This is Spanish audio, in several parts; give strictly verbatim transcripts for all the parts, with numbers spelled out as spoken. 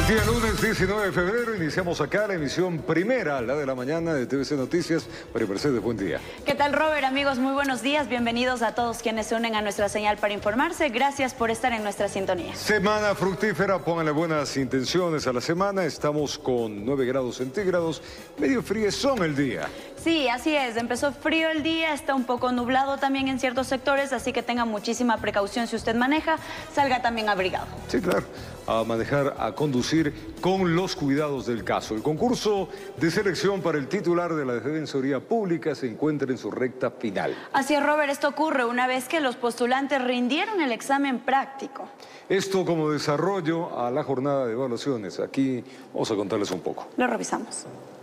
Día lunes diecinueve de febrero, iniciamos acá la emisión primera, la de la mañana de T V C Noticias. María Mercedes, buen día. ¿Qué tal, Robert? Amigos, muy buenos días. Bienvenidos a todos quienes se unen a nuestra señal para informarse. Gracias por estar en nuestra sintonía. Semana fructífera, pónganle buenas intenciones a la semana. Estamos con nueve grados centígrados, medio friezón el día. Sí, así es. Empezó frío el día, está un poco nublado también en ciertos sectores, así que tenga muchísima precaución si usted maneja, salga también abrigado. Sí, claro. A manejar, a conducir con los cuidados del caso. El concurso de selección para el titular de la Defensoría Pública se encuentra en su recta final. Así es, Robert, esto ocurre una vez que los postulantes rindieron el examen práctico. Esto como desarrollo a la jornada de evaluaciones. Aquí vamos a contarles un poco. Lo revisamos.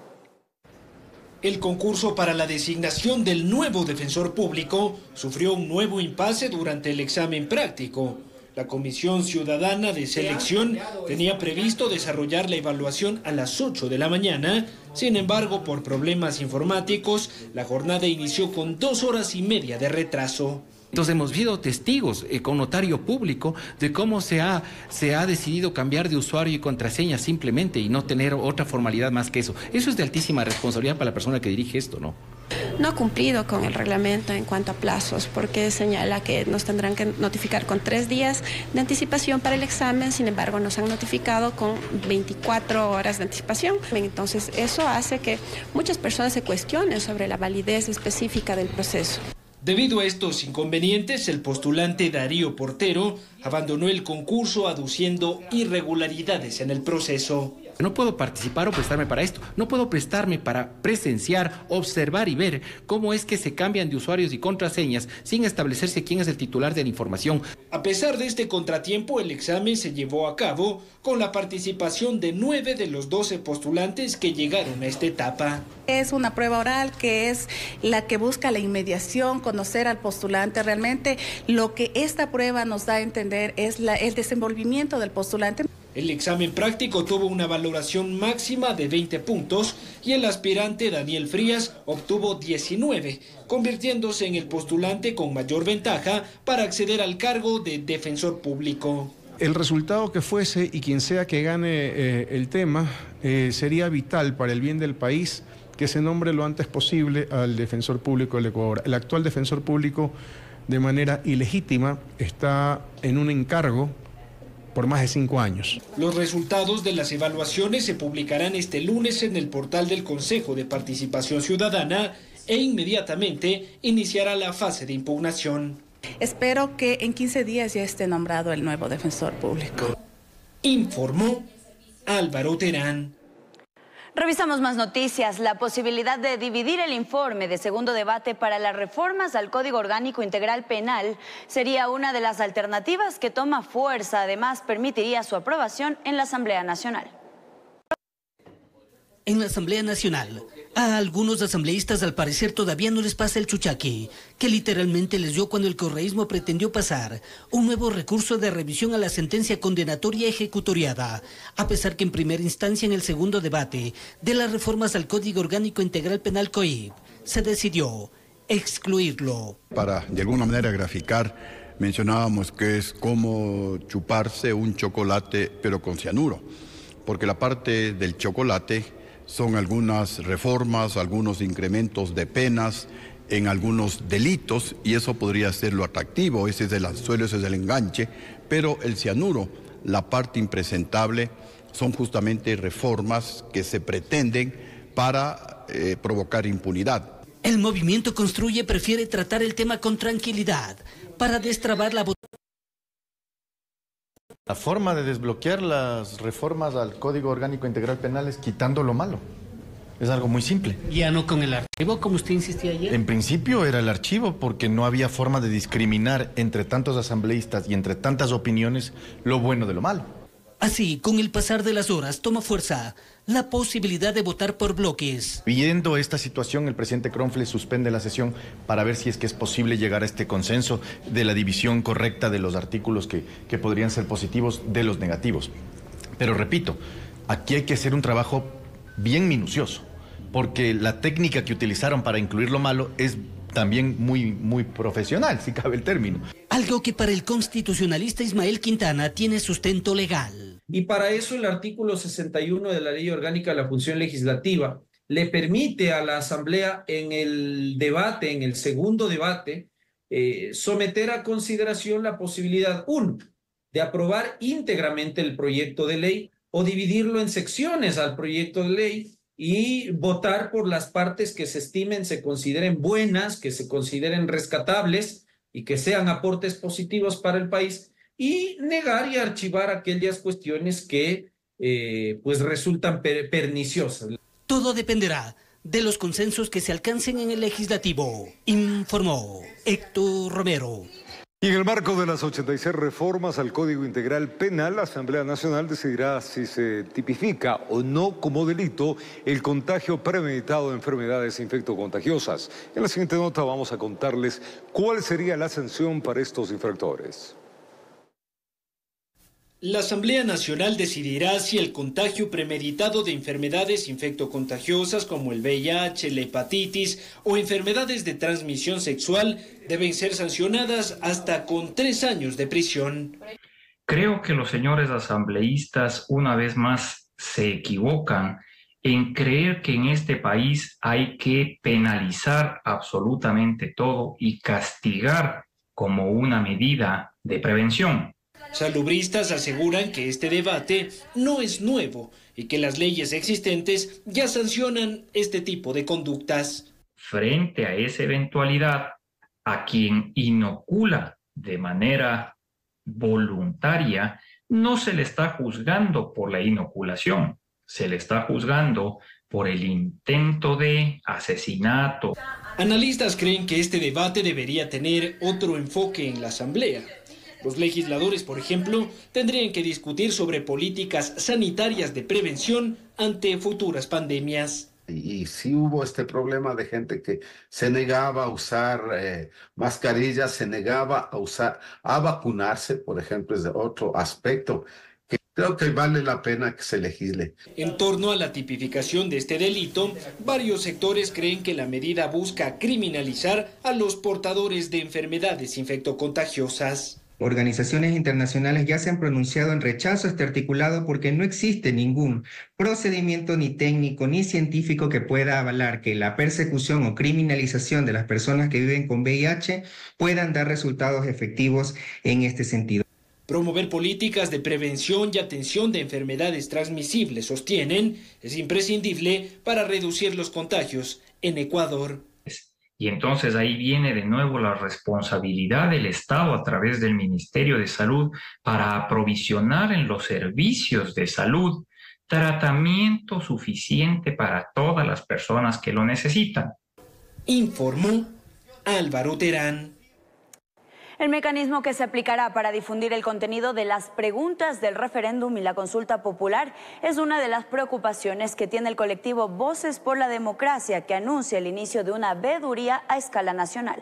El concurso para la designación del nuevo defensor público sufrió un nuevo impasse durante el examen práctico. La Comisión Ciudadana de Selección tenía previsto desarrollar la evaluación a las ocho de la mañana. Sin embargo, por problemas informáticos, la jornada inició con dos horas y media de retraso. Entonces hemos sido testigos eh, con notario público de cómo se ha, se ha decidido cambiar de usuario y contraseña simplemente y no tener otra formalidad más que eso. Eso es de altísima responsabilidad para la persona que dirige esto, ¿no? No ha cumplido con el reglamento en cuanto a plazos, porque señala que nos tendrán que notificar con tres días de anticipación para el examen. Sin embargo, nos han notificado con veinticuatro horas de anticipación. Entonces, eso hace que muchas personas se cuestionen sobre la validez específica del proceso. Debido a estos inconvenientes, el postulante Darío Portero abandonó el concurso aduciendo irregularidades en el proceso. No puedo participar o prestarme para esto. No puedo prestarme para presenciar, observar y ver cómo es que se cambian de usuarios y contraseñas sin establecerse quién es el titular de la información. A pesar de este contratiempo, el examen se llevó a cabo con la participación de nueve de los doce postulantes que llegaron a esta etapa. Es una prueba oral que es la que busca la inmediación, conocer al postulante. Realmente lo que esta prueba nos da a entender es la, el desenvolvimiento del postulante. El examen práctico tuvo una valoración máxima de veinte puntos y el aspirante Daniel Frías obtuvo diecinueve, convirtiéndose en el postulante con mayor ventaja para acceder al cargo de defensor público. El resultado que fuese y quien sea que gane eh, el tema, eh, sería vital para el bien del país que se nombre lo antes posible al defensor público del Ecuador. El actual defensor público, de manera ilegítima, está en un encargo por más de cinco años. Los resultados de las evaluaciones se publicarán este lunes en el portal del Consejo de Participación Ciudadana e inmediatamente iniciará la fase de impugnación. Espero que en quince días ya esté nombrado el nuevo defensor público. Informó Álvaro Terán. Revisamos más noticias. La posibilidad de dividir el informe de segundo debate para las reformas al Código Orgánico Integral Penal sería una de las alternativas que toma fuerza. Además, permitiría su aprobación en la Asamblea Nacional. En la Asamblea Nacional, a algunos asambleístas al parecer todavía no les pasa el chuchaqui, que literalmente les dio cuando el correísmo pretendió pasar un nuevo recurso de revisión a la sentencia condenatoria ejecutoriada, a pesar que en primera instancia en el segundo debate de las reformas al Código Orgánico Integral Penal C O I P se decidió excluirlo. Para de alguna manera graficar, mencionábamos que es como chuparse un chocolate pero con cianuro, porque la parte del chocolate son algunas reformas, algunos incrementos de penas en algunos delitos y eso podría ser lo atractivo, ese es el anzuelo, ese es el enganche, pero el cianuro, la parte impresentable, son justamente reformas que se pretenden para eh, provocar impunidad. El movimiento Construye prefiere tratar el tema con tranquilidad para destrabar la votación. La forma de desbloquear las reformas al Código Orgánico Integral Penal es quitando lo malo. Es algo muy simple. Ya no con el archivo, como usted insistía ayer. En principio era el archivo, porque no había forma de discriminar entre tantos asambleístas y entre tantas opiniones lo bueno de lo malo. Así, con el pasar de las horas, toma fuerza la posibilidad de votar por bloques. Viendo esta situación, el presidente Kronfle suspende la sesión para ver si es que es posible llegar a este consenso de la división correcta de los artículos que, que podrían ser positivos de los negativos. Pero repito, aquí hay que hacer un trabajo bien minucioso, porque la técnica que utilizaron para incluir lo malo es también muy, muy profesional, si cabe el término. Algo que para el constitucionalista Ismael Quintana tiene sustento legal. Y para eso el artículo sesenta y uno de la Ley Orgánica de la Función Legislativa le permite a la Asamblea en el debate, en el segundo debate, eh, someter a consideración la posibilidad, uno, de aprobar íntegramente el proyecto de ley o dividirlo en secciones al proyecto de ley y votar por las partes que se estimen, se consideren buenas, que se consideren rescatables y que sean aportes positivos para el país, y negar y archivar aquellas cuestiones que eh, pues resultan per perniciosas. Todo dependerá de los consensos que se alcancen en el legislativo, informó Héctor Romero. Y en el marco de las ochenta y seis reformas al Código Integral Penal, la Asamblea Nacional decidirá si se tipifica o no como delito el contagio premeditado de enfermedades infectocontagiosas. En la siguiente nota vamos a contarles cuál sería la sanción para estos infractores. La Asamblea Nacional decidirá si el contagio premeditado de enfermedades infectocontagiosas como el V I H, la hepatitis o enfermedades de transmisión sexual deben ser sancionadas hasta con tres años de prisión. Creo que los señores asambleístas una vez más se equivocan en creer que en este país hay que penalizar absolutamente todo y castigar como una medida de prevención. Salubristas aseguran que este debate no es nuevo y que las leyes existentes ya sancionan este tipo de conductas. Frente a esa eventualidad, a quien inocula de manera voluntaria, no se le está juzgando por la inoculación, se le está juzgando por el intento de asesinato. Analistas creen que este debate debería tener otro enfoque en la Asamblea. Los legisladores, por ejemplo, tendrían que discutir sobre políticas sanitarias de prevención ante futuras pandemias. Y, y sí hubo este problema de gente que se negaba a usar eh, mascarillas, se negaba a usar, a vacunarse, por ejemplo, es de otro aspecto que creo que vale la pena que se legisle. En torno a la tipificación de este delito, varios sectores creen que la medida busca criminalizar a los portadores de enfermedades infectocontagiosas. Organizaciones internacionales ya se han pronunciado en rechazo a este articulado porque no existe ningún procedimiento ni técnico ni científico que pueda avalar que la persecución o criminalización de las personas que viven con V I H puedan dar resultados efectivos en este sentido. Promover políticas de prevención y atención de enfermedades transmisibles, sostienen, es imprescindible para reducir los contagios en Ecuador. Y entonces ahí viene de nuevo la responsabilidad del Estado a través del Ministerio de Salud para aprovisionar en los servicios de salud tratamiento suficiente para todas las personas que lo necesitan. Informó Álvaro Terán. El mecanismo que se aplicará para difundir el contenido de las preguntas del referéndum y la consulta popular es una de las preocupaciones que tiene el colectivo Voces por la Democracia, que anuncia el inicio de una veeduría a escala nacional.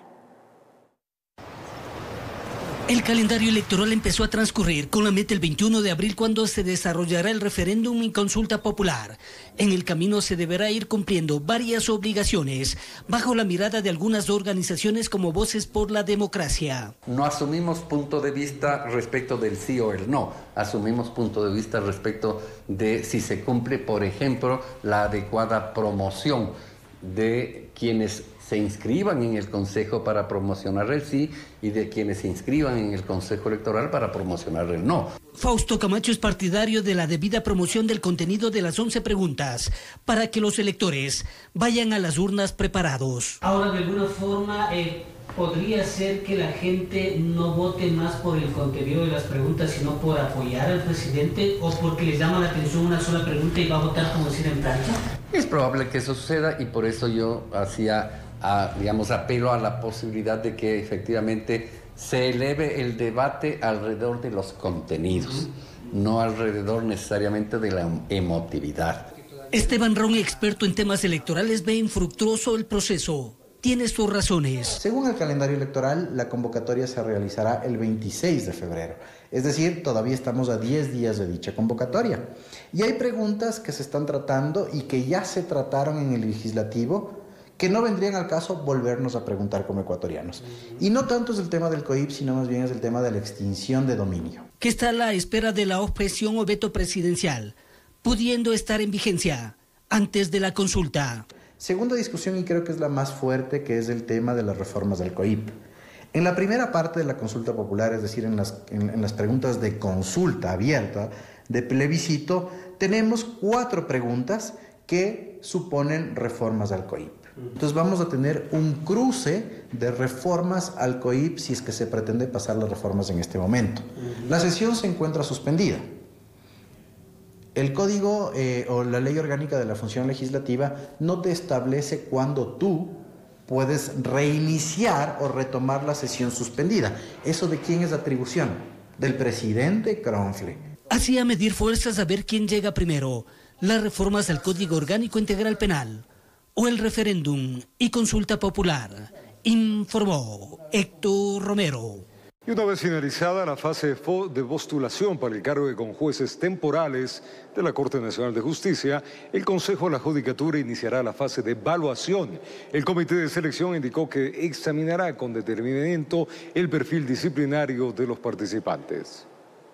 El calendario electoral empezó a transcurrir con la meta el veintiuno de abril, cuando se desarrollará el referéndum y consulta popular. En el camino se deberá ir cumpliendo varias obligaciones bajo la mirada de algunas organizaciones como Voces por la Democracia. No asumimos punto de vista respecto del sí o el no, asumimos punto de vista respecto de si se cumple, por ejemplo, la adecuada promoción de quienes se inscriban en el Consejo para promocionar el sí y de quienes se inscriban en el Consejo Electoral para promocionar el no. Fausto Camacho es partidario de la debida promoción del contenido de las once preguntas para que los electores vayan a las urnas preparados. Ahora, de alguna forma, eh, podría ser que la gente no vote más por el contenido de las preguntas, sino por apoyar al presidente, o porque les llama la atención una sola pregunta y va a votar como decir en plancha. Es probable que eso suceda y por eso yo hacía... A, digamos, apelo a la posibilidad de que efectivamente se eleve el debate alrededor de los contenidos, uh-huh. no alrededor necesariamente de la emotividad. Esteban Ron, experto en temas electorales, ve infructuoso el proceso. Tiene sus razones. Según el calendario electoral, la convocatoria se realizará el veintiséis de febrero. Es decir, todavía estamos a diez días de dicha convocatoria. Y hay preguntas que se están tratando y que ya se trataron en el legislativo, que no vendrían al caso volvernos a preguntar como ecuatorianos. Y no tanto es el tema del C O I P, sino más bien es el tema de la extinción de dominio. Que está a la espera de la objeción o veto presidencial, pudiendo estar en vigencia antes de la consulta. Segunda discusión, y creo que es la más fuerte, que es el tema de las reformas del C O I P. En la primera parte de la consulta popular, es decir, en las, en, en las preguntas de consulta abierta, de plebiscito, tenemos cuatro preguntas que suponen reformas al C O I P. Entonces vamos a tener un cruce de reformas al C O I P si es que se pretende pasar las reformas en este momento. La sesión se encuentra suspendida. El código eh, o la ley orgánica de la función legislativa no te establece cuándo tú puedes reiniciar o retomar la sesión suspendida. ¿Eso de quién es la atribución? Del presidente Cronfle. Así a medir fuerzas a ver quién llega primero, las reformas al Código Orgánico Integral Penal o el referéndum y consulta popular, informó Héctor Romero. Y una vez finalizada la fase de postulación para el cargo de conjueces temporales de la Corte Nacional de Justicia, el Consejo de la Judicatura iniciará la fase de evaluación. El Comité de Selección indicó que examinará con detenimiento el perfil disciplinario de los participantes.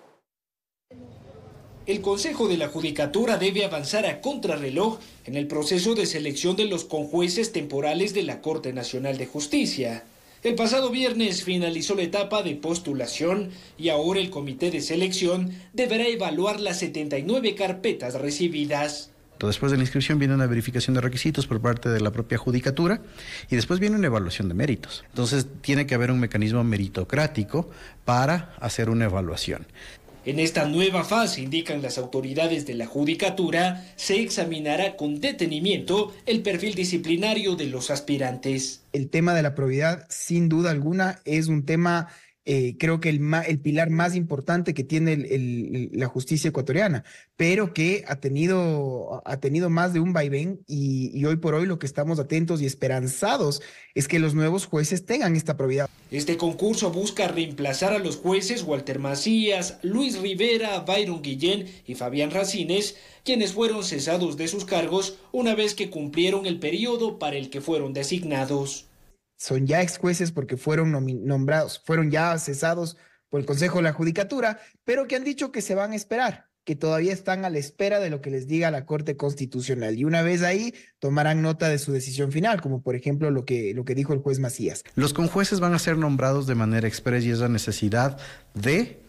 El Consejo de la Judicatura debe avanzar a contrarreloj en el proceso de selección de los conjueces temporales de la Corte Nacional de Justicia. El pasado viernes finalizó la etapa de postulación y ahora el comité de selección deberá evaluar las setenta y nueve carpetas recibidas. Después de la inscripción viene una verificación de requisitos por parte de la propia judicatura y después viene una evaluación de méritos. Entonces tiene que haber un mecanismo meritocrático para hacer una evaluación. En esta nueva fase, indican las autoridades de la Judicatura, se examinará con detenimiento el perfil disciplinario de los aspirantes. El tema de la probidad, sin duda alguna, es un tema, eh, creo que el, ma, el pilar más importante que tiene el, el, la justicia ecuatoriana, pero que ha tenido, ha tenido más de un vaivén y, y hoy por hoy lo que estamos atentos y esperanzados es que los nuevos jueces tengan esta probidad. Este concurso busca reemplazar a los jueces Walter Macías, Luis Rivera, Byron Guillén y Fabián Racines, quienes fueron cesados de sus cargos una vez que cumplieron el periodo para el que fueron designados. Son ya ex jueces porque fueron nombrados, fueron ya cesados por el Consejo de la Judicatura, pero que han dicho que se van a esperar, que todavía están a la espera de lo que les diga la Corte Constitucional. Y una vez ahí, tomarán nota de su decisión final, como por ejemplo lo que, lo que dijo el juez Macías. Los conjueces van a ser nombrados de manera expresa y es la necesidad de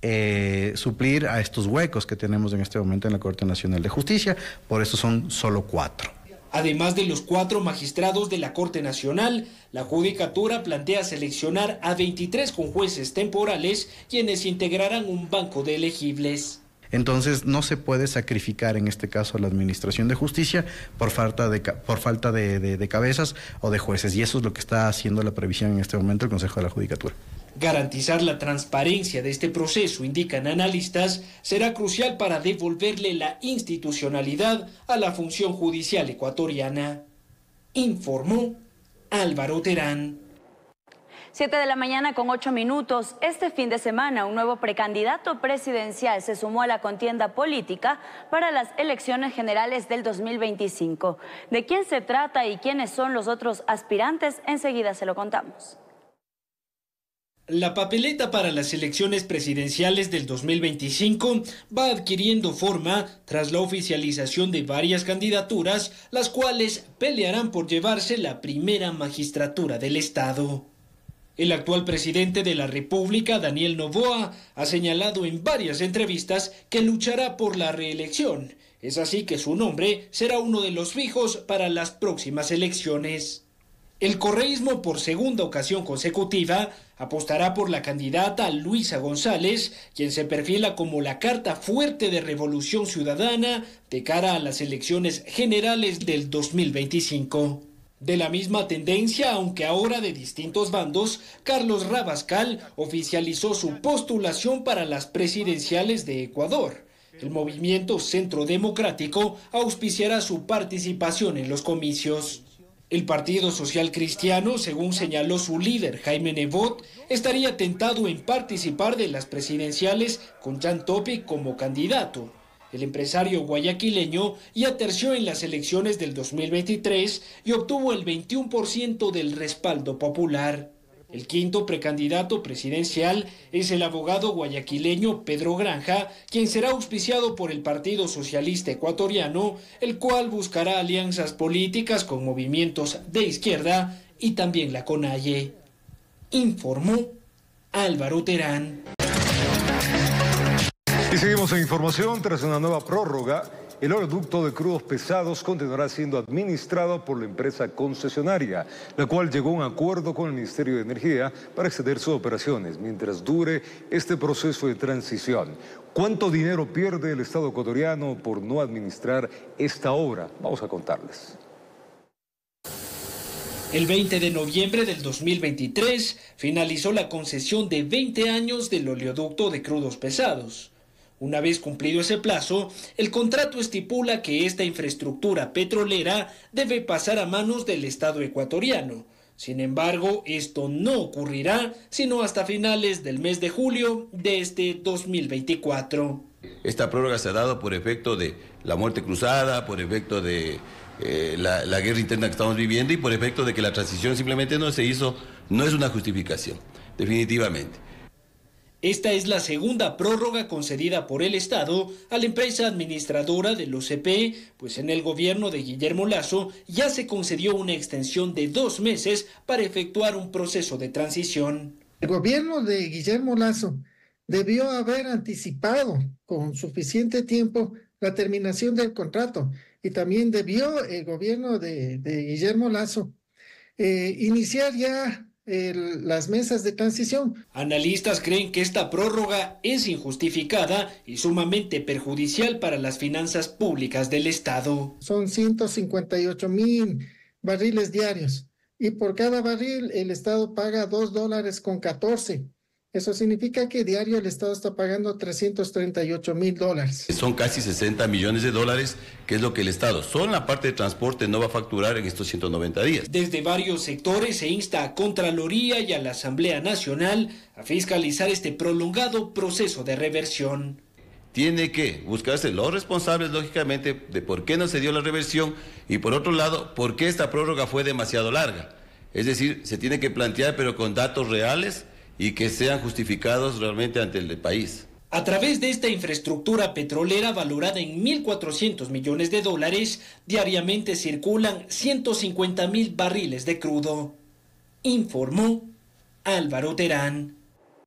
eh, suplir a estos huecos que tenemos en este momento en la Corte Nacional de Justicia. Por eso son solo cuatro. Además de los cuatro magistrados de la Corte Nacional, la Judicatura plantea seleccionar a veintitrés conjueces temporales, quienes integrarán un banco de elegibles. Entonces no se puede sacrificar en este caso la Administración de Justicia por falta de, por falta de, de, de cabezas o de jueces, y eso es lo que está haciendo la previsión en este momento el Consejo de la Judicatura. Garantizar la transparencia de este proceso, indican analistas, será crucial para devolverle la institucionalidad a la función judicial ecuatoriana. Informó Álvaro Terán. Siete de la mañana con ocho minutos. Este fin de semana, un nuevo precandidato presidencial se sumó a la contienda política para las elecciones generales del dos mil veinticinco. ¿De quién se trata y quiénes son los otros aspirantes? Enseguida se lo contamos. La papeleta para las elecciones presidenciales del dos mil veinticinco va adquiriendo forma tras la oficialización de varias candidaturas, las cuales pelearán por llevarse la primera magistratura del Estado. El actual presidente de la República, Daniel Noboa, ha señalado en varias entrevistas que luchará por la reelección. Es así que su nombre será uno de los fijos para las próximas elecciones. El correísmo, por segunda ocasión consecutiva, apostará por la candidata Luisa González, quien se perfila como la carta fuerte de Revolución Ciudadana de cara a las elecciones generales del dos mil veinticinco. De la misma tendencia, aunque ahora de distintos bandos, Carlos Rabascal oficializó su postulación para las presidenciales de Ecuador. El movimiento Centro Democrático auspiciará su participación en los comicios. El Partido Social Cristiano, según señaló su líder Jaime Nebot, estaría tentado en participar de las presidenciales con Jan Topic como candidato. El empresario guayaquileño ya terció en las elecciones del dos mil veintitrés y obtuvo el veintiuno por ciento del respaldo popular. El quinto precandidato presidencial es el abogado guayaquileño Pedro Granja, quien será auspiciado por el Partido Socialista Ecuatoriano, el cual buscará alianzas políticas con movimientos de izquierda y también la CONAIE. Informó Álvaro Terán. Y seguimos en información. Tras una nueva prórroga, el oleoducto de crudos pesados continuará siendo administrado por la empresa concesionaria, la cual llegó a un acuerdo con el Ministerio de Energía para extender sus operaciones mientras dure este proceso de transición. ¿Cuánto dinero pierde el Estado ecuatoriano por no administrar esta obra? Vamos a contarles. El veinte de noviembre del dos mil veintitrés finalizó la concesión de veinte años del oleoducto de crudos pesados. Una vez cumplido ese plazo, el contrato estipula que esta infraestructura petrolera debe pasar a manos del Estado ecuatoriano. Sin embargo, esto no ocurrirá sino hasta finales del mes de julio de este dos mil veinticuatro. Esta prórroga se ha dado por efecto de la muerte cruzada, por efecto de eh, la, la guerra interna que estamos viviendo y por efecto de que la transición simplemente no se hizo, no es una justificación, definitivamente. Esta es la segunda prórroga concedida por el Estado a la empresa administradora del O C P, pues en el gobierno de Guillermo Lasso ya se concedió una extensión de dos meses para efectuar un proceso de transición. El gobierno de Guillermo Lasso debió haber anticipado con suficiente tiempo la terminación del contrato y también debió el gobierno de, de Guillermo Lasso eh, iniciar ya El, las mesas de transición. Analistas creen que esta prórroga es injustificada y sumamente perjudicial para las finanzas públicas del Estado. Son ciento cincuenta y ocho mil barriles diarios y por cada barril el Estado paga dos dólares con catorce. Eso significa que diario el Estado está pagando trescientos treinta y ocho mil dólares. Son casi sesenta millones de dólares, que es lo que el Estado, solo en la parte de transporte, no va a facturar en estos ciento noventa días. Desde varios sectores se insta a Contraloría y a la Asamblea Nacional a fiscalizar este prolongado proceso de reversión. Tiene que buscarse los responsables, lógicamente, de por qué no se dio la reversión y, por otro lado, por qué esta prórroga fue demasiado larga. Es decir, se tiene que plantear, pero con datos reales, y que sean justificados realmente ante el país. A través de esta infraestructura petrolera valorada en mil cuatrocientos millones de dólares, diariamente circulan ciento cincuenta mil barriles de crudo. Informó Álvaro Terán.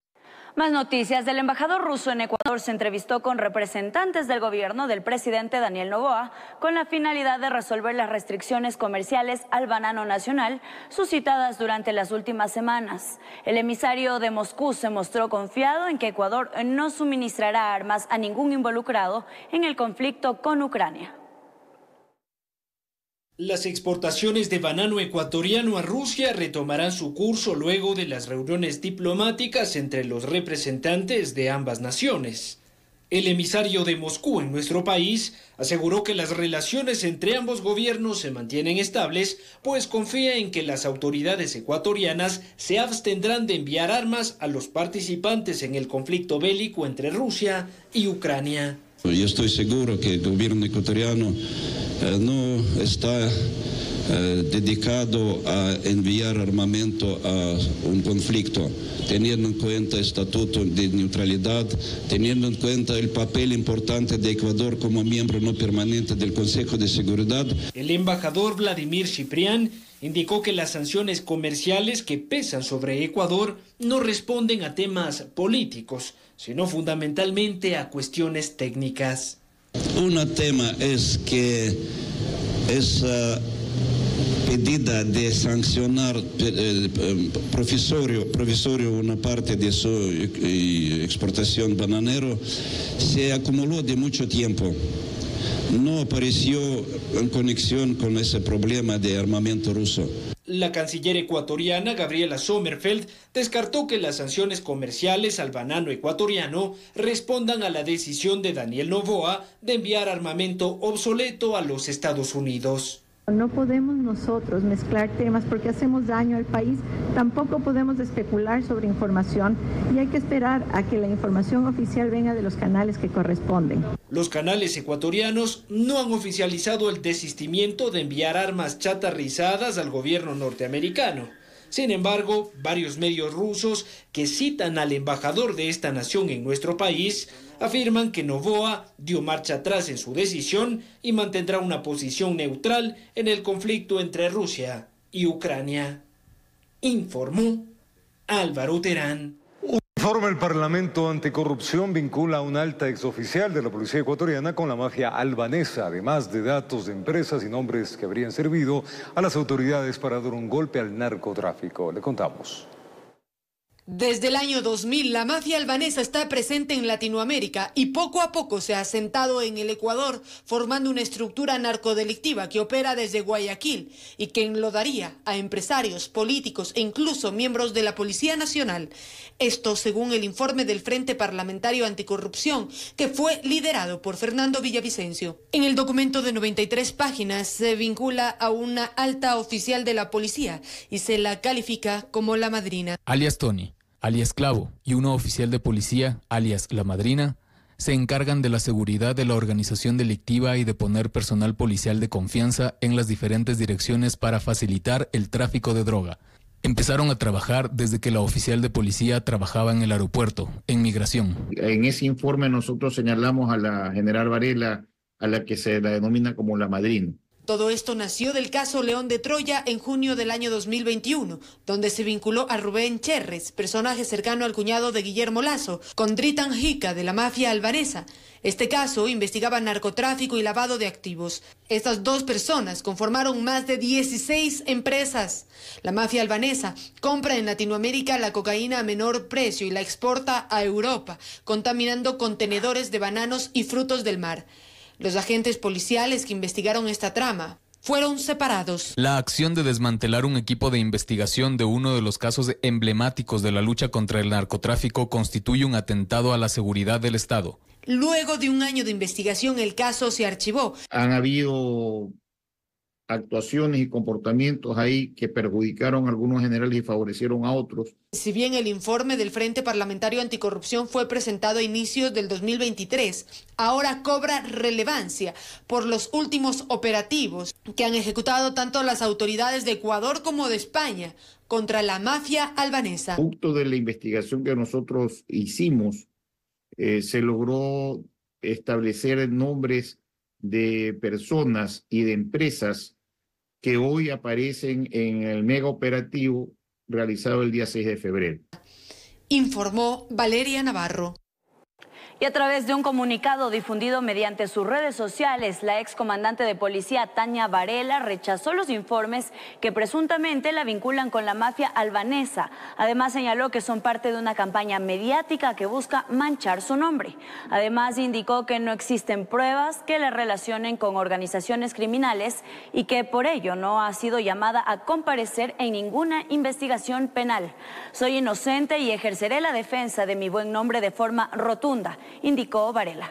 Más noticias. El embajador ruso en Ecuador se entrevistó con representantes del gobierno del presidente Daniel Noboa con la finalidad de resolver las restricciones comerciales al banano nacional suscitadas durante las últimas semanas. El emisario de Moscú se mostró confiado en que Ecuador no suministrará armas a ningún involucrado en el conflicto con Ucrania. Las exportaciones de banano ecuatoriano a Rusia retomarán su curso luego de las reuniones diplomáticas entre los representantes de ambas naciones. El emisario de Moscú en nuestro país aseguró que las relaciones entre ambos gobiernos se mantienen estables, pues confía en que las autoridades ecuatorianas se abstendrán de enviar armas a los participantes en el conflicto bélico entre Rusia y Ucrania. Yo estoy seguro que el gobierno ecuatoriano eh, no está eh, dedicado a enviar armamento a un conflicto, teniendo en cuenta el estatuto de neutralidad, teniendo en cuenta el papel importante de Ecuador como miembro no permanente del Consejo de Seguridad. El embajador Vladimir Ciprián indicó que las sanciones comerciales que pesan sobre Ecuador no responden a temas políticos, sino fundamentalmente a cuestiones técnicas. Un tema es que esa medida de sancionar eh, provisorio, provisorio una parte de su eh, exportación bananero se acumuló de mucho tiempo. No apareció en conexión con ese problema de armamento ruso. La canciller ecuatoriana Gabriela Sommerfeld descartó que las sanciones comerciales al banano ecuatoriano respondan a la decisión de Daniel Noboa de enviar armamento obsoleto a los Estados Unidos. No podemos nosotros mezclar temas porque hacemos daño al país, tampoco podemos especular sobre información y hay que esperar a que la información oficial venga de los canales que corresponden. Los canales ecuatorianos no han oficializado el desistimiento de enviar armas chatarrizadas al gobierno norteamericano. Sin embargo, varios medios rusos que citan al embajador de esta nación en nuestro país afirman que Novoa dio marcha atrás en su decisión y mantendrá una posición neutral en el conflicto entre Rusia y Ucrania. Informó Álvaro Terán. Informe el Parlamento Anticorrupción vincula a un alta exoficial de la policía ecuatoriana con la mafia albanesa, además de datos de empresas y nombres que habrían servido a las autoridades para dar un golpe al narcotráfico. Le contamos. Desde el año dos mil, la mafia albanesa está presente en Latinoamérica y poco a poco se ha asentado en el Ecuador, formando una estructura narcodelictiva que opera desde Guayaquil y que enlodaría a empresarios, políticos e incluso miembros de la Policía Nacional. Esto según el informe del Frente Parlamentario Anticorrupción, que fue liderado por Fernando Villavicencio. En el documento de noventa y tres páginas se vincula a una alta oficial de la policía y se la califica como la madrina. Alias Tony, alias Clavo, y uno oficial de policía, alias La Madrina, se encargan de la seguridad de la organización delictiva y de poner personal policial de confianza en las diferentes direcciones para facilitar el tráfico de droga. Empezaron a trabajar desde que la oficial de policía trabajaba en el aeropuerto, en migración. En ese informe nosotros señalamos a la general Varela, a la que se la denomina como la madrina. Todo esto nació del caso León de Troya en junio del año dos mil veintiuno, donde se vinculó a Rubén Cherres, personaje cercano al cuñado de Guillermo Lazo, con Dritan Jica de la mafia albanesa. Este caso investigaba narcotráfico y lavado de activos. Estas dos personas conformaron más de dieciséis empresas. La mafia albanesa compra en Latinoamérica la cocaína a menor precio y la exporta a Europa, contaminando contenedores de bananos y frutos del mar. Los agentes policiales que investigaron esta trama fueron separados. La acción de desmantelar un equipo de investigación de uno de los casos emblemáticos de la lucha contra el narcotráfico constituye un atentado a la seguridad del Estado. Luego de un año de investigación, el caso se archivó. Han habido actuaciones y comportamientos ahí que perjudicaron a algunos generales y favorecieron a otros. Si bien el informe del Frente Parlamentario Anticorrupción fue presentado a inicios del dos mil veintitrés, ahora cobra relevancia por los últimos operativos que han ejecutado tanto las autoridades de Ecuador como de España contra la mafia albanesa. Producto de la investigación que nosotros hicimos, eh, se logró establecer nombres de personas y de empresas que hoy aparecen en el mega operativo realizado el día seis de febrero. Informó Valeria Navarro. Y a través de un comunicado difundido mediante sus redes sociales, la excomandante de policía Tania Varela rechazó los informes que presuntamente la vinculan con la mafia albanesa. Además señaló que son parte de una campaña mediática que busca manchar su nombre. Además indicó que no existen pruebas que la relacionen con organizaciones criminales y que por ello no ha sido llamada a comparecer en ninguna investigación penal. Soy inocente y ejerceré la defensa de mi buen nombre de forma rotunda, indicó Varela.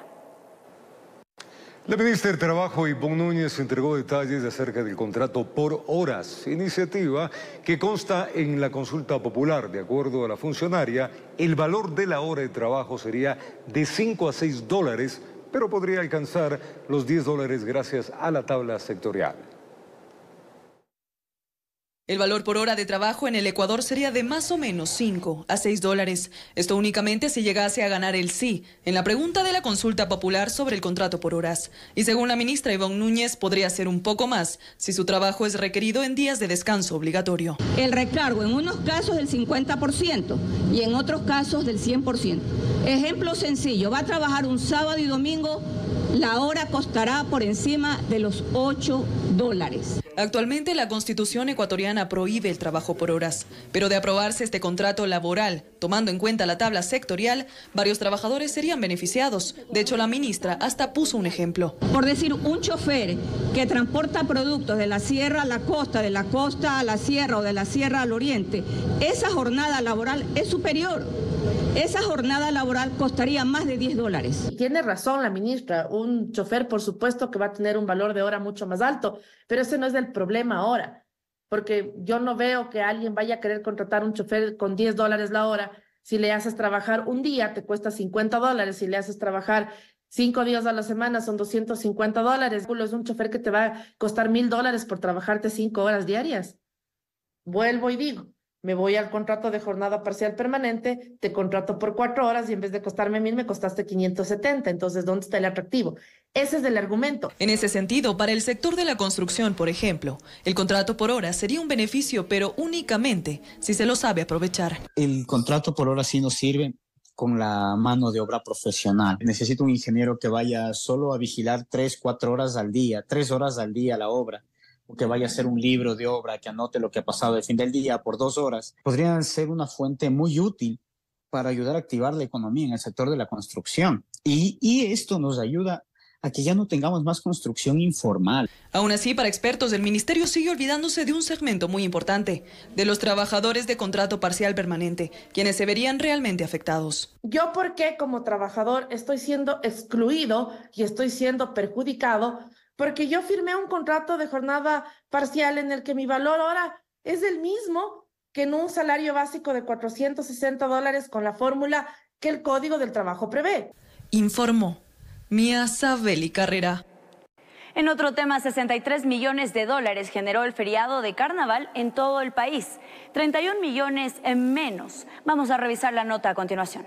La ministra de Trabajo, Ivonne Núñez, entregó detalles acerca del contrato por horas, iniciativa que consta en la consulta popular. De acuerdo a la funcionaria, el valor de la hora de trabajo sería de cinco a seis dólares, pero podría alcanzar los diez dólares gracias a la tabla sectorial. El valor por hora de trabajo en el Ecuador sería de más o menos cinco a seis dólares. Esto únicamente si llegase a ganar el sí en la pregunta de la consulta popular sobre el contrato por horas. Y según la ministra Ivonne Núñez, podría ser un poco más si su trabajo es requerido en días de descanso obligatorio. El recargo en unos casos del cincuenta por ciento y en otros casos del cien por ciento. Ejemplo sencillo, va a trabajar un sábado y domingo, la hora costará por encima de los ocho dólares. Actualmente la Constitución ecuatoriana prohíbe el trabajo por horas, pero de aprobarse este contrato laboral, tomando en cuenta la tabla sectorial, varios trabajadores serían beneficiados. De hecho, la ministra hasta puso un ejemplo. Por decir, un chofer que transporta productos de la sierra a la costa, de la costa a la sierra o de la sierra al oriente, esa jornada laboral es superior esa jornada laboral costaría más de diez dólares. Tiene razón la ministra, un chofer por supuesto que va a tener un valor de hora mucho más alto, pero ese no es el problema ahora, porque yo no veo que alguien vaya a querer contratar un chofer con diez dólares la hora. Si le haces trabajar un día te cuesta cincuenta dólares, si le haces trabajar cinco días a la semana son doscientos cincuenta dólares. Es un chofer que te va a costar mil dólares por trabajarte cinco horas diarias. Vuelvo y digo, me voy al contrato de jornada parcial permanente, te contrato por cuatro horas y en vez de costarme mil me costaste quinientos setenta. Entonces, ¿dónde está el atractivo? Ese es el argumento. En ese sentido, para el sector de la construcción, por ejemplo, el contrato por hora sería un beneficio, pero únicamente si se lo sabe aprovechar. El contrato por hora sí nos sirve con la mano de obra profesional. Necesito un ingeniero que vaya solo a vigilar tres, cuatro horas al día, tres horas al día la obra, o que vaya a hacer un libro de obra, que anote lo que ha pasado al fin del día por dos horas. Podrían ser una fuente muy útil para ayudar a activar la economía en el sector de la construcción. Y, y esto nos ayuda a que ya no tengamos más construcción informal. Aún así, para expertos, el ministerio sigue olvidándose de un segmento muy importante, de los trabajadores de contrato parcial permanente, quienes se verían realmente afectados. ¿Yo por qué como trabajador estoy siendo excluido y estoy siendo perjudicado? Porque yo firmé un contrato de jornada parcial en el que mi valor hora es el mismo que en un salario básico de cuatrocientos sesenta dólares con la fórmula que el Código del Trabajo prevé. Informó Mía Sabeli Carrera. En otro tema, sesenta y tres millones de dólares generó el feriado de carnaval en todo el país. treinta y un millones en menos. Vamos a revisar la nota a continuación.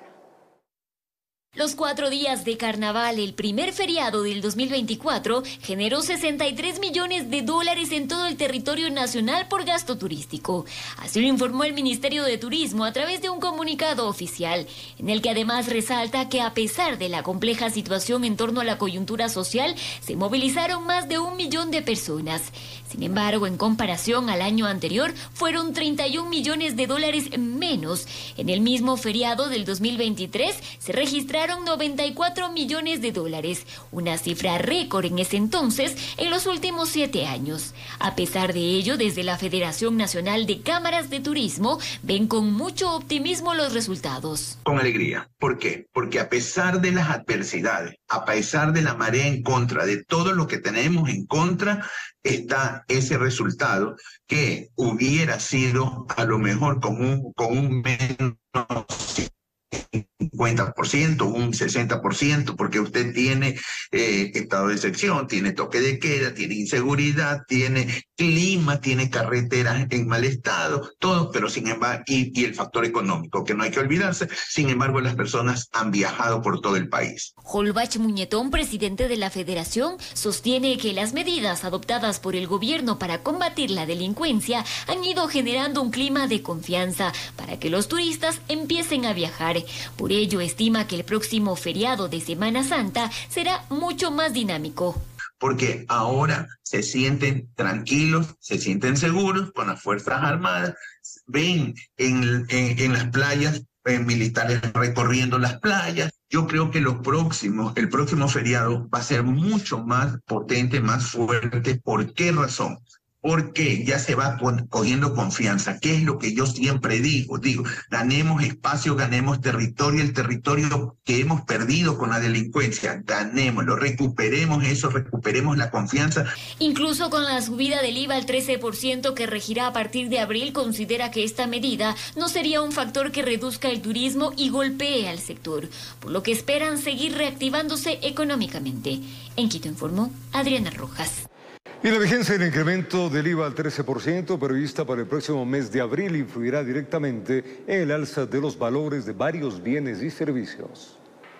Los cuatro días de carnaval, el primer feriado del dos mil veinticuatro, generó sesenta y tres millones de dólares en todo el territorio nacional por gasto turístico. Así lo informó el Ministerio de Turismo a través de un comunicado oficial, en el que además resalta que a pesar de la compleja situación en torno a la coyuntura social, se movilizaron más de un millón de personas. Sin embargo, en comparación al año anterior, fueron treinta y un millones de dólares menos. En el mismo feriado del dos mil veintitrés se registraron noventa y cuatro millones de dólares, una cifra récord en ese entonces en los últimos siete años. A pesar de ello, desde la Federación Nacional de Cámaras de Turismo ven con mucho optimismo los resultados. Con alegría. ¿Por qué? Porque a pesar de las adversidades, a pesar de la marea en contra, de todo lo que tenemos en contra, está ese resultado que hubiera sido a lo mejor con un, con un menos cincuenta por ciento, un sesenta por ciento, porque usted tiene eh, estado de excepción, tiene toque de queda, tiene inseguridad, tiene clima, tiene carreteras en mal estado, todo, pero sin embargo, y, y el factor económico, que no hay que olvidarse, sin embargo las personas han viajado por todo el país. Holbach Muñetón, presidente de la Federación, sostiene que las medidas adoptadas por el gobierno para combatir la delincuencia han ido generando un clima de confianza para que los turistas empiecen a viajar. Por ello, estima que el próximo feriado de Semana Santa será mucho más dinámico. Porque ahora se sienten tranquilos, se sienten seguros con las Fuerzas Armadas, ven en, en, en las playas eh, militares recorriendo las playas. Yo creo que los próximos, el próximo feriado va a ser mucho más potente, más fuerte. ¿Por qué razón? Porque ya se va cogiendo confianza, que es lo que yo siempre digo, digo, ganemos espacio, ganemos territorio, el territorio que hemos perdido con la delincuencia, ganémoslo, recuperemos eso, recuperemos la confianza. Incluso con la subida del I V A al trece por ciento que regirá a partir de abril, considera que esta medida no sería un factor que reduzca el turismo y golpee al sector, por lo que esperan seguir reactivándose económicamente. En Quito informó Adriana Rojas. Y la vigencia del incremento del I V A al trece por ciento prevista para el próximo mes de abril influirá directamente en el alza de los valores de varios bienes y servicios.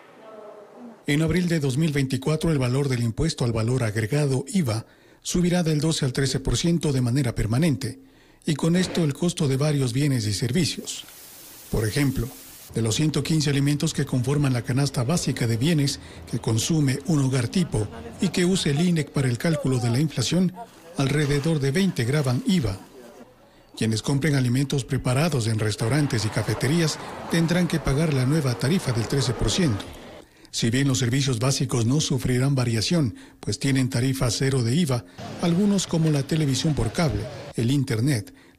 En abril de dos mil veinticuatro, el valor del impuesto al valor agregado I V A subirá del doce al trece por ciento de manera permanente, y con esto el costo de varios bienes y servicios. Por ejemplo, de los ciento quince alimentos que conforman la canasta básica de bienes que consume un hogar tipo y que use el I N E C para el cálculo de la inflación, alrededor de veinte graban I V A. Quienes compren alimentos preparados en restaurantes y cafeterías tendrán que pagar la nueva tarifa del trece por ciento. Si bien los servicios básicos no sufrirán variación, pues tienen tarifa cero de I V A, algunos como la televisión por cable, el internet,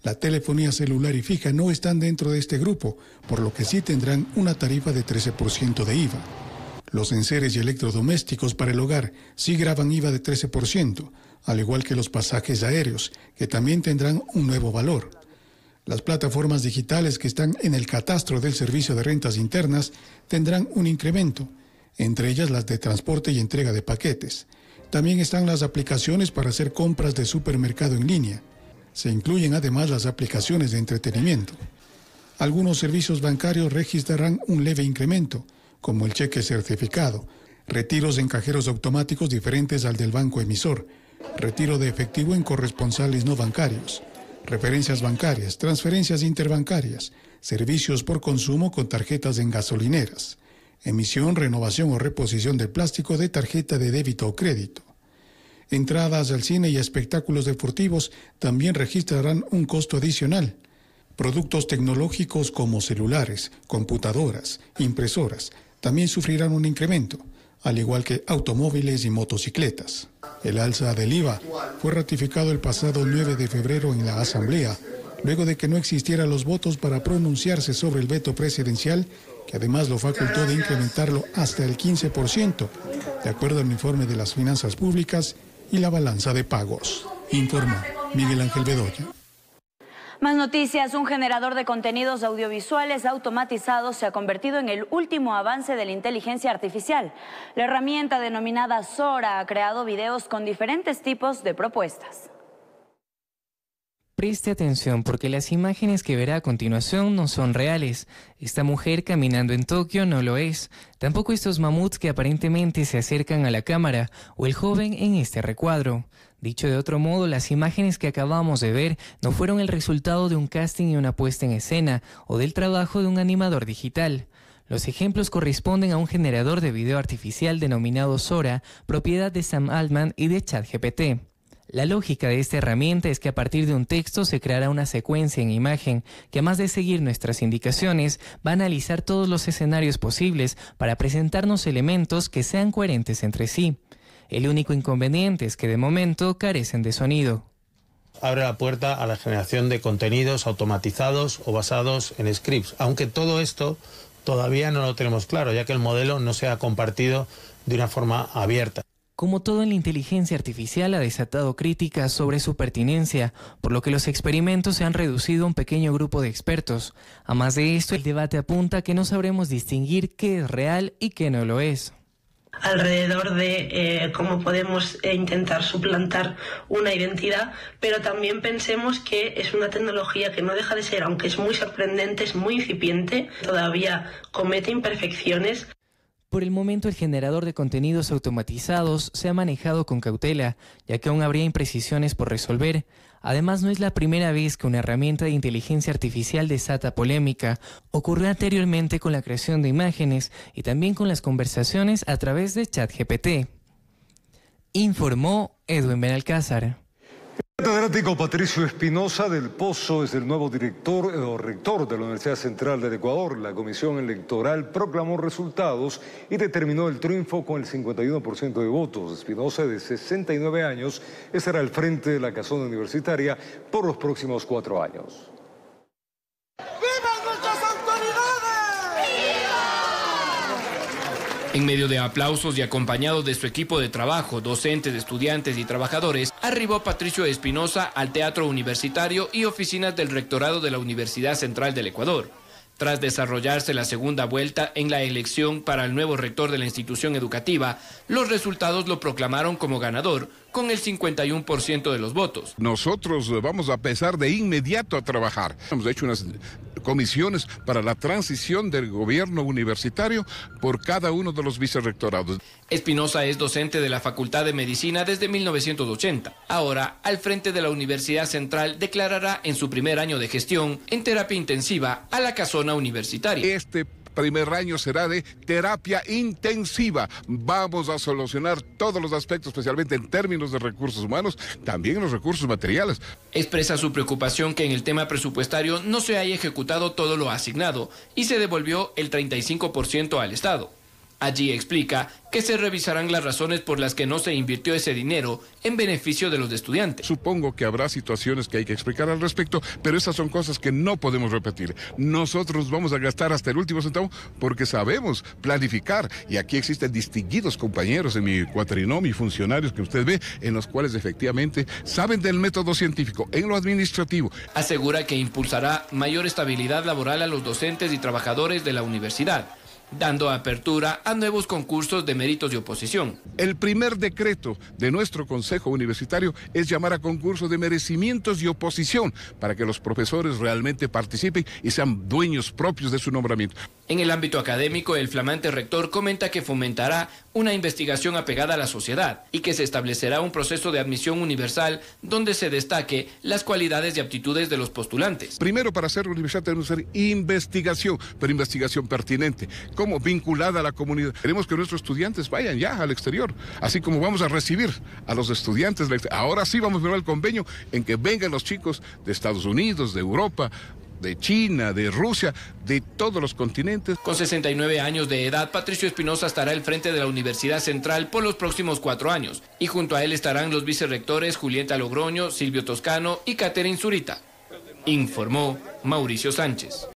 La telefonía celular y fija no están dentro de este grupo, por lo que sí tendrán una tarifa de trece por ciento de I V A. Los enseres y electrodomésticos para el hogar sí graban I V A de trece por ciento, al igual que los pasajes aéreos, que también tendrán un nuevo valor. Las plataformas digitales que están en el catastro del Servicio de Rentas Internas tendrán un incremento, entre ellas las de transporte y entrega de paquetes. También están las aplicaciones para hacer compras de supermercado en línea. Se incluyen además las aplicaciones de entretenimiento. Algunos servicios bancarios registrarán un leve incremento, como el cheque certificado, retiros en cajeros automáticos diferentes al del banco emisor, retiro de efectivo en corresponsales no bancarios, referencias bancarias, transferencias interbancarias, servicios por consumo con tarjetas en gasolineras, emisión, renovación o reposición del plástico de tarjeta de débito o crédito. Entradas al cine y espectáculos deportivos también registrarán un costo adicional. Productos tecnológicos como celulares, computadoras, impresoras, también sufrirán un incremento, al igual que automóviles y motocicletas. El alza del I V A fue ratificado el pasado nueve de febrero en la Asamblea, luego de que no existieran los votos para pronunciarse sobre el veto presidencial, que además lo facultó de incrementarlo hasta el quince por ciento, de acuerdo al informe de las finanzas públicas y la balanza de pagos. Informó Miguel Ángel Bedoya. Más noticias. Un generador de contenidos audiovisuales automatizados se ha convertido en el último avance de la inteligencia artificial. La herramienta denominada Sora ha creado videos con diferentes tipos de propuestas. Preste atención porque las imágenes que verá a continuación no son reales. Esta mujer caminando en Tokio no lo es. Tampoco estos mamuts que aparentemente se acercan a la cámara o el joven en este recuadro. Dicho de otro modo, las imágenes que acabamos de ver no fueron el resultado de un casting y una puesta en escena o del trabajo de un animador digital. Los ejemplos corresponden a un generador de video artificial denominado Sora, propiedad de Sam Altman y de ChatGPT. La lógica de esta herramienta es que a partir de un texto se creará una secuencia en imagen que, además de seguir nuestras indicaciones, va a analizar todos los escenarios posibles para presentarnos elementos que sean coherentes entre sí. El único inconveniente es que de momento carecen de sonido. Abre la puerta a la generación de contenidos automatizados o basados en scripts, aunque todo esto todavía no lo tenemos claro, ya que el modelo no se ha compartido de una forma abierta. Como todo en la inteligencia artificial, ha desatado críticas sobre su pertinencia, por lo que los experimentos se han reducido a un pequeño grupo de expertos. A más de esto, el debate apunta a que no sabremos distinguir qué es real y qué no lo es. Alrededor de eh, cómo podemos eh, intentar suplantar una identidad, pero también pensemos que es una tecnología que no deja de ser, aunque es muy sorprendente, es muy incipiente, todavía comete imperfecciones. Por el momento, el generador de contenidos automatizados se ha manejado con cautela, ya que aún habría imprecisiones por resolver. Además, no es la primera vez que una herramienta de inteligencia artificial desata polémica. Ocurrió anteriormente con la creación de imágenes y también con las conversaciones a través de ChatGPT. Informó Edwin Benalcázar. El catedrático Patricio Espinosa del Pozo es el nuevo director o rector de la Universidad Central del Ecuador. La comisión electoral proclamó resultados y determinó el triunfo con el cincuenta y uno por ciento de votos. Espinosa, de sesenta y nueve años, estará al frente de la casona universitaria por los próximos cuatro años. En medio de aplausos y acompañado de su equipo de trabajo, docentes, estudiantes y trabajadores, arribó Patricio Espinosa al Teatro Universitario y oficinas del Rectorado de la Universidad Central del Ecuador. Tras desarrollarse la segunda vuelta en la elección para el nuevo rector de la institución educativa, los resultados lo proclamaron como ganador, con el cincuenta y uno por ciento de los votos. Nosotros vamos a empezar de inmediato a trabajar. Hemos hecho unas comisiones para la transición del gobierno universitario por cada uno de los vicerrectorados. Espinosa es docente de la Facultad de Medicina desde mil novecientos ochenta. Ahora, al frente de la Universidad Central, declarará en su primer año de gestión en terapia intensiva a la casona universitaria. Este primer año será de terapia intensiva. Vamos a solucionar todos los aspectos, especialmente en términos de recursos humanos, también en los recursos materiales. Expresa su preocupación que en el tema presupuestario no se haya ejecutado todo lo asignado y se devolvió el treinta y cinco por ciento al Estado. Allí explica que se revisarán las razones por las que no se invirtió ese dinero en beneficio de los estudiantes. Supongo que habrá situaciones que hay que explicar al respecto, pero esas son cosas que no podemos repetir. Nosotros vamos a gastar hasta el último centavo porque sabemos planificar, y aquí existen distinguidos compañeros en mi cuatrinomio y funcionarios que usted ve, en los cuales efectivamente saben del método científico, en lo administrativo. Asegura que impulsará mayor estabilidad laboral a los docentes y trabajadores de la universidad, dando apertura a nuevos concursos de méritos y oposición. El primer decreto de nuestro Consejo Universitario es llamar a concursos de merecimientos y oposición para que los profesores realmente participen y sean dueños propios de su nombramiento. En el ámbito académico, el flamante rector comenta que fomentará una investigación apegada a la sociedad y que se establecerá un proceso de admisión universal donde se destaque las cualidades y aptitudes de los postulantes. Primero, para ser universidad tenemos que hacer investigación, pero investigación pertinente, como vinculada a la comunidad. Queremos que nuestros estudiantes vayan ya al exterior, así como vamos a recibir a los estudiantes. Ahora sí vamos a firmar el convenio en que vengan los chicos de Estados Unidos, de Europa, de China, de Rusia, de todos los continentes. Con sesenta y nueve años de edad, Patricio Espinosa estará al frente de la Universidad Central por los próximos cuatro años, y junto a él estarán los vicerrectores Julieta Logroño, Silvio Toscano y Catherine Zurita. Informó Mauricio Sánchez.